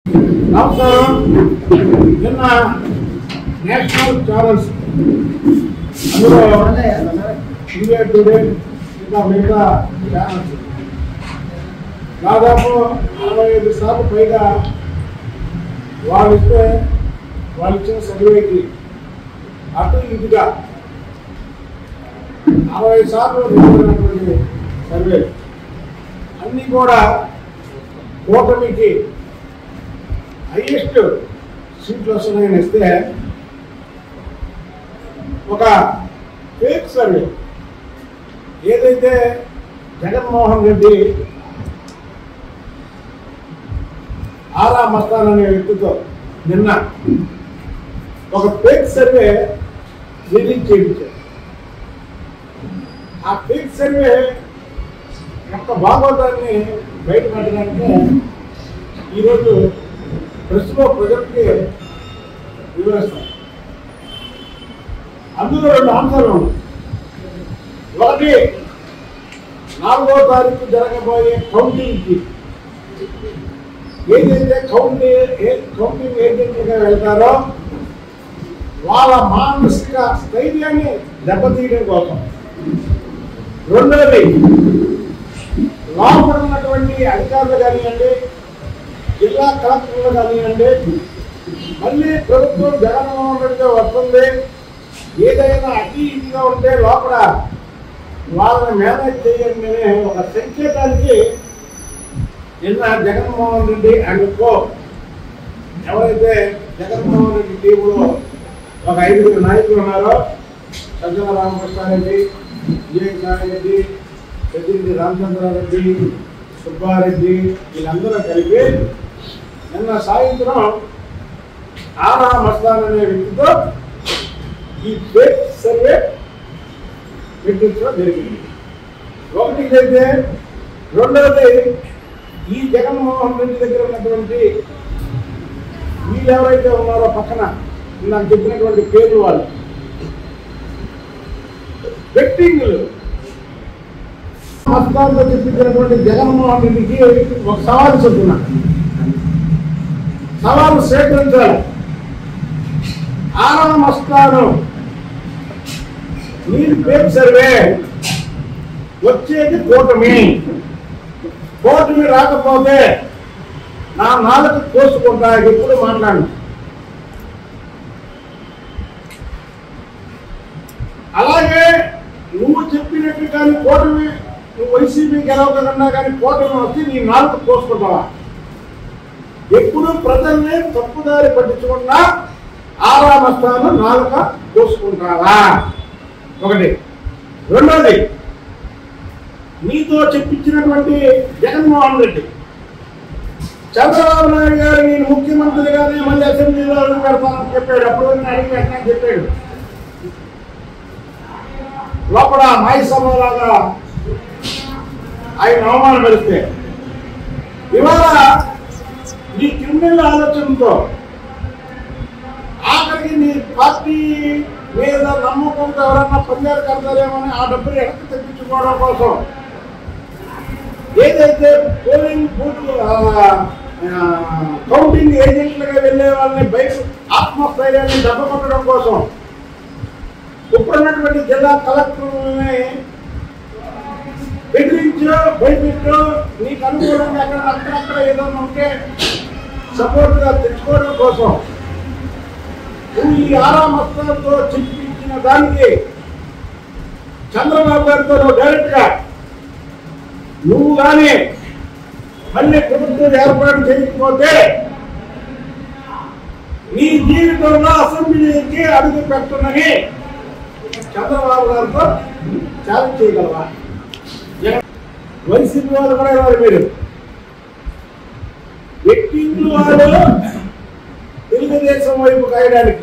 నమస్కారం. నిన్న national channels అందులో ఇండియా టుడే ఇంకా మిగతా ఛానల్స్ దాదాపు 65 సార్లు పైగా వాళ్ళు ఇచ్చిన సర్వేకి అటు ఇదిగా 60 సార్లు నిర్వహించినటువంటి సర్వే అన్నీ కూడా కూటమికి హైయెస్ట్ సీట్లు వస్తున్నాయని ఇస్తే ఒక ఫేక్ సర్వే ఏదైతే జగన్మోహన్ రెడ్డి ఆరా మస్తాన్ అనే వ్యక్తితో నిన్న ఒక ఫేక్ సర్వే రిలీజ్ చేయించారు. ఆ ఫేక్ సర్వే యొక్క భాగవతాన్ని బయటపెట్టడానికి ఈరోజు ప్రస్తుతం ప్రజలకి వివరిస్తాం. అందులో 2 అంశాలు ఉన్నాయి. ఒకటి 4వ తారీఖు జరగబోయే కౌంటింగ్కి ఏదైతే కౌంటింగ్ ఏజెంట్లుగా వెళ్తారో వాళ్ళ మానసిక స్థైర్యాన్ని దెబ్బతీయడం కోసం. రెండవది లోపల ఉన్నటువంటి అధికారులు కానివ్వండి, జిల్లా కలెక్టర్లు కానివ్వండి, మళ్ళీ ప్రభుత్వం జగన్మోహన్ రెడ్డిగా వస్తుంది, ఏదైనా అతి ఇదిగా ఉంటే లోపల వాళ్ళని మేనేజ్ చేయండి అనే ఒక సంకేతానికి నిన్న జగన్మోహన్ రెడ్డి అండ్ కో ఎవరైతే జగన్మోహన్ రెడ్డి టీంలో ఒక 5 నాయకులు ఉన్నారో, సజ్జల రామకృష్ణారెడ్డి, విజయసాయిరెడ్డి, పెద్దిరెడ్డి రామచంద్రారెడ్డి, సుబ్బారెడ్డి, వీళ్ళందరూ కలిపి నిన్న సాయంత్రం ఆరా మస్తాన్ అనే వ్యక్తితో ఈ ఫేక్ సర్వే పెట్టించడం జరిగింది. ఒకటి ఇదైతే. రెండవది ఈ జగన్మోహన్ రెడ్డి దగ్గర ఉన్నటువంటి వీళ్ళు ఎవరైతే ఉన్నారో పక్కన నాకు చెప్పినటువంటి పేర్లు వాళ్ళు బెట్టింగ్లు మస్తాన్తో చెప్పించినటువంటి జగన్మోహన్ రెడ్డికి ఒక సవాలు చెప్తున్నా. సవాలు స్వీకరించాలి. ఆరా మస్తాను మీరు ఫేక్ సర్వే వచ్చేది కూటమి రాకపోతే నా నాలుగు కోసుకుంటా. ఎప్పుడు మాట్లాడు. అలాగే నువ్వు చెప్పినట్టు కానీ కూటమి నువ్వు వైసీపీ గెలవకన్నా కానీ కూటమి వచ్చి నీ నాలుగు కోసుకుంటావా? ఎప్పుడు ప్రజల్ని తప్పుదారి పట్టించుకున్నా ఆరా మస్తాను నాలుక కోసుకుంటావా? ఒకటి. రెండోది నీతో చెప్పించినటువంటి జగన్మోహన్ రెడ్డి చంద్రబాబు నాయుడు గారు నేను ముఖ్యమంత్రిగానే మళ్ళీ అసెంబ్లీలో అడుగు పెడతానని చెప్పాడు. అప్పుడు అడిగి పెట్టానని చెప్పాడు. లోపల మాయ సభలాగా ఆయన అవమానపరిస్తే ఇవాళ నీ క్రిమినల్ ఆలోచనతో ఆఖరికి నీ పార్టీ మీద నమ్మకంతో ఎవరన్నా పంజారు కడతారేమని ఆ డబ్బులు వెనక్కి తెప్పించుకోవడం కోసం ఏదైతే పోలింగ్ బూత్ కౌంటింగ్ ఏజెంట్లుగా వెళ్లే వాళ్ళని బయట ఆత్మస్థైర్యాన్ని దెబ్బకొట్టడం కోసం ఇప్పుడున్నటువంటి జిల్లా కలెక్టర్ని బెదిరించో భయపెట్టో నీకు అనుకూలంగా అక్కడక్కడ ఏదైనా ఉంటే సపోర్ట్గా తెచ్చుకోవడం కోసం నువ్వు ఈ ఆరా మస్తాన్తో చెప్పించిన దానికి చంద్రబాబు గారితో డైరెక్ట్ గా నువ్వు కానీ మళ్ళీ ప్రభుత్వం ఏర్పాటు చేయకపోతే నీ జీవితంలో అసెంబ్లీకి అడుగు పెట్టనని చంద్రబాబు గారితో ఛాలెంజ్ చేయగలవా? వైసీపీ వాళ్ళు కూడా ఇవ్వాలి. మీరు వ్యక్తిత్వ వాళ్ళు తెలుగుదేశం వైపు కాయడానికి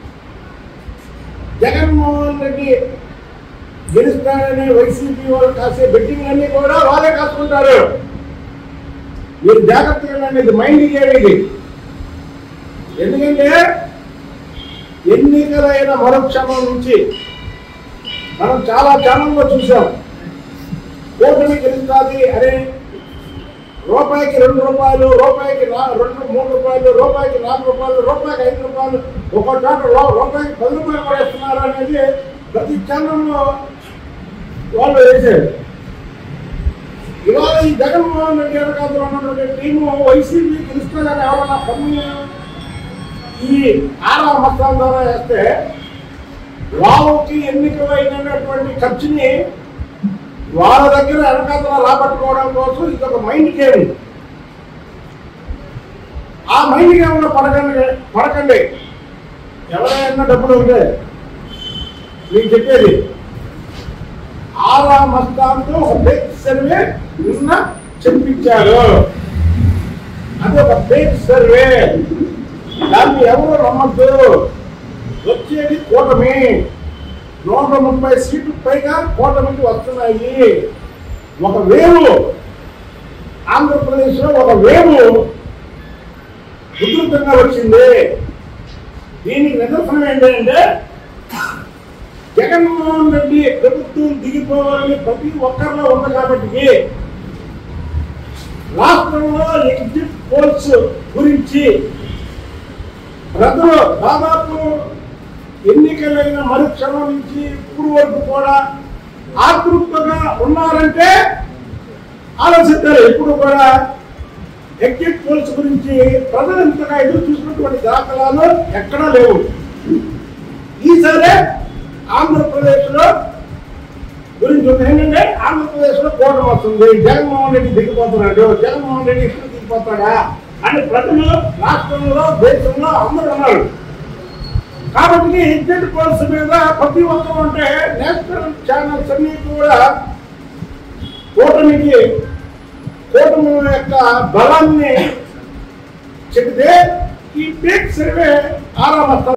జగన్మోహన్ రెడ్డి గెలుస్తాడని వైసీపీ వాళ్ళు కాసే బెట్టింగ్లన్నీ కూడా వాళ్ళే కాసుకుంటారు. మీరు జాగ్రత్తగా ఇది మైండ్ ఇది. ఎందుకంటే ఎన్నికలైన మరుక్షణం నుంచి మనం చాలా ఛానల్లో చూసాం. కూటమి గెలుస్తుంది అనే రూపాయికి 2 రూపాయలు, రూపాయికి 3 రూపాయలు, రూపాయికి 4 రూపాయలు, రూపాయికి 5 రూపాయలు, ఒక్కో చోట రూపాయికి 10 రూపాయలు కూడా ఇస్తున్నారు అనేది ప్రతి ఛానల్లో వాళ్ళు వేసారు. ఇవాళ ఈ జగన్మోహన్ రెడ్డి వెనకాతలో ఉన్నటువంటి టీము వైసీపీ గెలుస్తారని ఎవరన్నా పన్ను ఈ ఆరా మస్తాన్ ద్వారా వేస్తే వాళ్ళకి ఎన్నికలైనటువంటి ఖర్చుని వాళ్ళ దగ్గర వెనకాతలో రాబట్టుకోవడం కోసం ఇది ఒక మైండ్ గేమ్. ఆ మైండ్ గేమ్లో పడకండి. ఎవరైనా డబ్బులు ఉంటే మీకు చెప్పేది ఆరా మస్తాన్తో ఒక ఫేక్ సర్వే నిన్న చెప్పించారు. అది ఒక ఫేక్ సర్వే, దాన్ని ఎవరు నమ్మద్దు. వచ్చేది కూటమి, 130 సీట్లు పైగా కూటమికి వస్తున్నాయి. ఒక వేవు ఆంధ్రప్రదేశ్లో ఒక వేవు ఉధృతంగా వచ్చింది. దీనికి నిదర్శనం ఏంటంటే జగన్మోహన్ రెడ్డి ప్రభుత్వం దిగిపోవాలని ప్రతి ఒక్కరిలో ఉంది. కాబట్టి రాష్ట్రంలో ఎగ్జిట్ పోల్స్ గురించి ప్రజలు దాదాపు ఎన్నికలైన మరుక్షణం నుంచి ఇప్పుడు వరకు కూడా ఆతృప్తంగా ఉన్నారంటే ఆలోచిస్తారు. ఇప్పుడు కూడా ఎగ్జిట్ పోల్స్ గురించి ప్రజలు ఇంతగా ఎదురు చూసినటువంటి దాఖలాలు ఎక్కడా లేవు. ఈసారి ఆంధ్రప్రదేశ్లో గురించి ఏంటంటే ఆంధ్రప్రదేశ్లో కూటమి వస్తుంది, జగన్మోహన్ రెడ్డి దిగిపోతున్నాడు, జగన్మోహన్ రెడ్డి ఇప్పుడు దిగిపోతాడా అని ప్రజలు రాష్ట్రంలో దేశంలో అందరూ ఉన్నారు. కాబట్టి ఎగ్జిట్ పోల్స్ మీద ప్రతి ఒక్కరు అంటే నేషనల్ ఛానల్స్ అన్ని కూడా కూటమి యొక్క బలాన్ని చెబితే ఈ ఫేక్ సర్వే ఆరామ